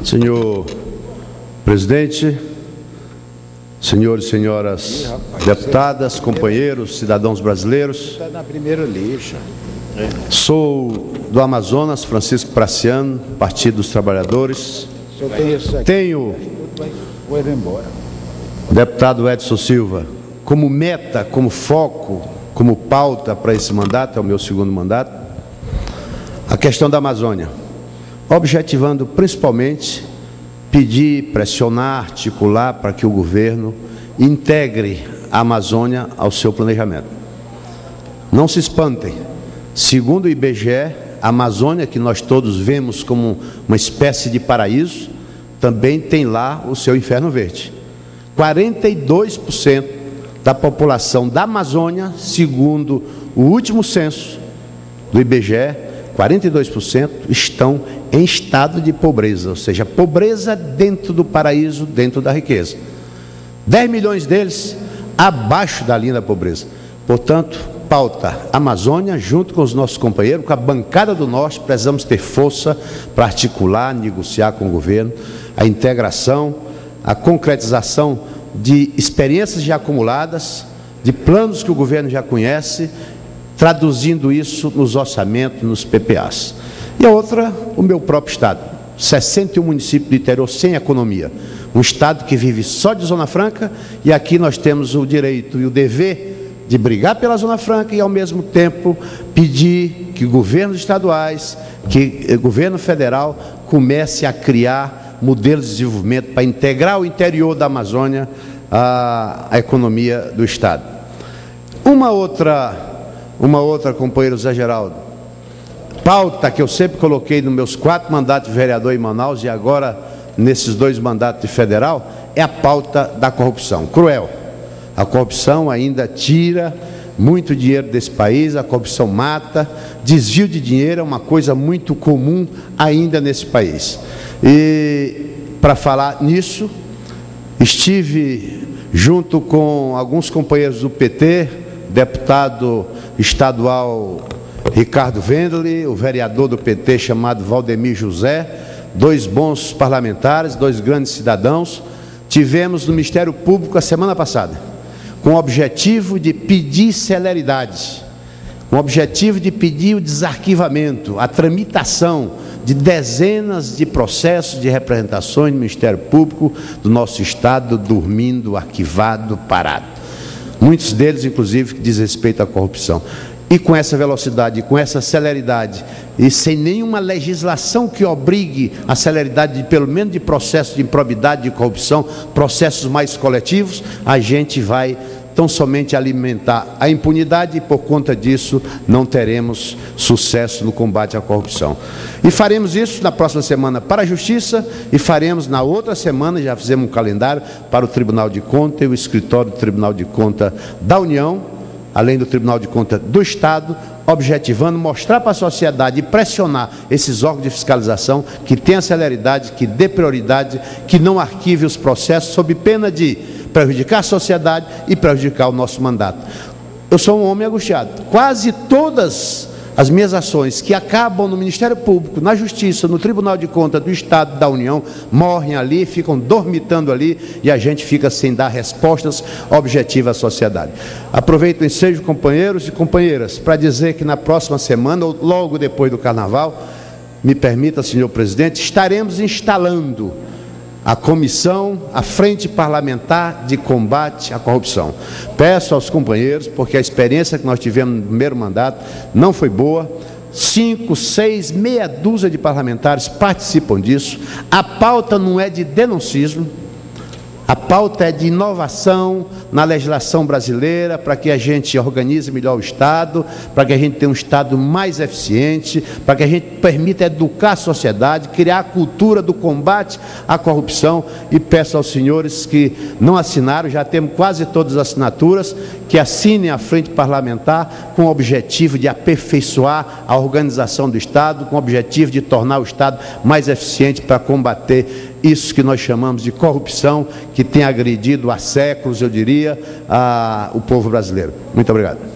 Senhor presidente, senhores e senhoras deputadas, companheiros, cidadãos brasileiros, sou do Amazonas, Francisco Praciano, Partido dos Trabalhadores. Tenho, deputado Edson Silva, como meta, como foco, como pauta para esse mandato, é o meu segundo mandato, a questão da Amazônia, objetivando principalmente pedir, pressionar, articular para que o governo integre a Amazônia ao seu planejamento. Não se espantem, segundo o IBGE, a Amazônia, que nós todos vemos como uma espécie de paraíso, também tem lá o seu inferno verde. 42% da população da Amazônia, segundo o último censo do IBGE, 42% estão em estado de pobreza, ou seja, pobreza dentro do paraíso, dentro da riqueza. 10 milhões deles abaixo da linha da pobreza. Portanto, pauta Amazônia, junto com os nossos companheiros, com a bancada do Norte, precisamos ter força para articular, negociar com o governo, a integração, a concretização de experiências já acumuladas, de planos que o governo já conhece, traduzindo isso nos orçamentos, nos PPAs. E a outra, o meu próprio estado, 61 municípios do interior sem economia, um estado que vive só de Zona Franca, e aqui nós temos o direito e o dever de brigar pela Zona Franca e, ao mesmo tempo, pedir que governos estaduais, que o governo federal comece a criar modelos de desenvolvimento para integrar o interior da Amazônia à economia do estado. Uma outra, companheiro Zé Geraldo, pauta que eu sempre coloquei nos meus 4 mandatos de vereador em Manaus e agora nesses 2 mandatos de federal, é a pauta da corrupção. Cruel. A corrupção ainda tira muito dinheiro desse país, a corrupção mata, desvio de dinheiro é uma coisa muito comum ainda nesse país. E para falar nisso, estive junto com alguns companheiros do PT, deputado estadual Ricardo Wendel, o vereador do PT chamado Valdemir José, 2 bons parlamentares, 2 grandes cidadãos. Tivemos no Ministério Público a semana passada, com o objetivo de pedir celeridade, com o objetivo de pedir o desarquivamento, a tramitação de dezenas de processos de representações no Ministério Público do nosso estado, dormindo, arquivado, parado. Muitos deles, inclusive, que diz respeito à corrupção. E com essa velocidade, com essa celeridade, e sem nenhuma legislação que obrigue a celeridade, pelo menos de processos de improbidade, de corrupção, processos mais coletivos, a gente vai tão somente alimentar a impunidade e, por conta disso, não teremos sucesso no combate à corrupção. E faremos isso na próxima semana para a Justiça e faremos na outra semana, já fizemos um calendário, para o Tribunal de Contas e o escritório do Tribunal de Contas da União, além do Tribunal de Contas do Estado, objetivando mostrar para a sociedade e pressionar esses órgãos de fiscalização que tenham celeridade, que dê prioridade, que não arquive os processos sob pena de prejudicar a sociedade e prejudicar o nosso mandato. Eu sou um homem angustiado. Quase todas as minhas ações que acabam no Ministério Público, na Justiça, no Tribunal de Contas do Estado, da União, morrem ali, ficam dormitando ali e a gente fica sem dar respostas objetivas à sociedade. Aproveito o ensejo, companheiros e companheiras, para dizer que na próxima semana, ou logo depois do Carnaval, me permita, senhor presidente, estaremos instalando a comissão, a frente parlamentar de combate à corrupção. Peço aos companheiros, porque a experiência que nós tivemos no primeiro mandato não foi boa, 5, 6, meia dúzia de parlamentares participam disso, a pauta não é de denuncismo, a pauta é de inovação na legislação brasileira, para que a gente organize melhor o Estado, para que a gente tenha um Estado mais eficiente, para que a gente permita educar a sociedade, criar a cultura do combate à corrupção. E peço aos senhores que não assinaram, já temos quase todas as assinaturas, que assinem a frente parlamentar com o objetivo de aperfeiçoar a organização do Estado, com o objetivo de tornar o Estado mais eficiente para combater isso que nós chamamos de corrupção, que tem agredido há séculos, eu diria, o povo brasileiro. Muito obrigado.